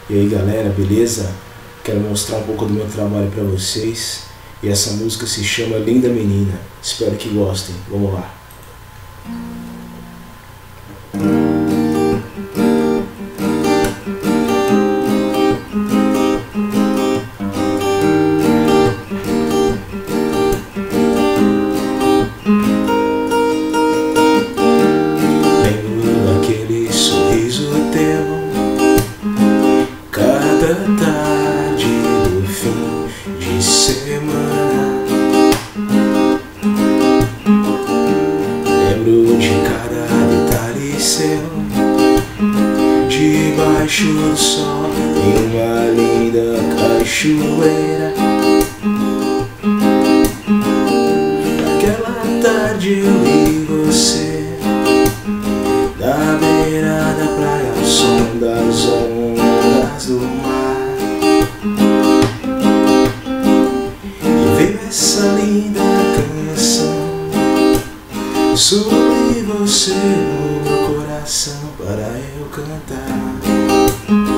E aí galera, beleza? Quero mostrar um pouco do meu trabalho pra vocês. E essa música se chama Linda Menina. Espero que gostem. Vamos lá. Lembro daquele sorriso teu cada tarde do fim de semana. Lembro de cada detalhe seu debaixo do sol em uma linda cachoeira. Naquela tarde eu vi você da beira da praia ao som das ondas do mar. E veio essa linda canção sobre você no meu coração para eu cantar.